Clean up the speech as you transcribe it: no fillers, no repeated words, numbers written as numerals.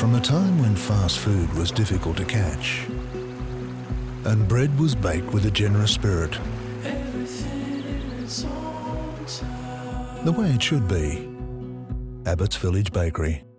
from a time when fast food was difficult to catch and bread was baked with a generous spirit, the way it should be. Abbots Village Bakery.